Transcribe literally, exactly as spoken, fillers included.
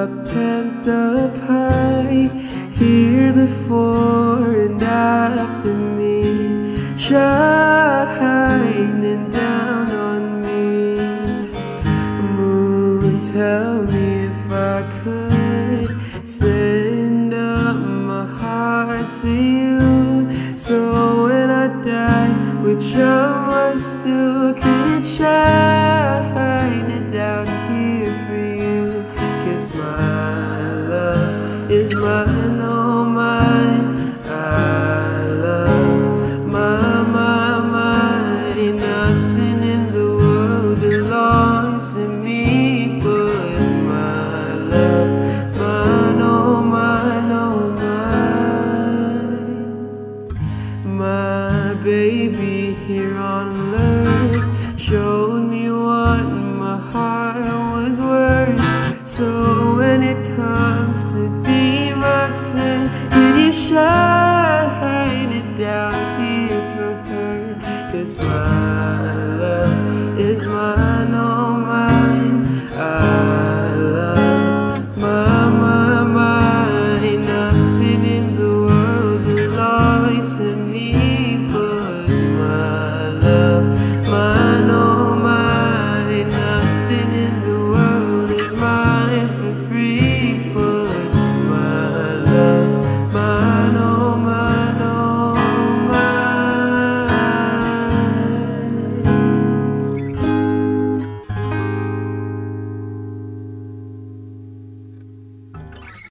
up tenth up high, here before and after me, shining down on me. Moon, tell me if I could send up my heart to you, so when I die, which I must still could shine it down here for you. 'Cause my love is mine, oh mine. I love my, my, mine. Nothing in the world belongs to me but my love, mine, oh mine, oh mine. My baby here on earth showed me what my heart was worth. So when it comes to be my turn, could you shine it down here for her? 'Cause my love is mine, oh mine. I love my, my, mine. Nothing in the world belongs to me but my love, mine, oh mine. Nothing in the world is mine for free.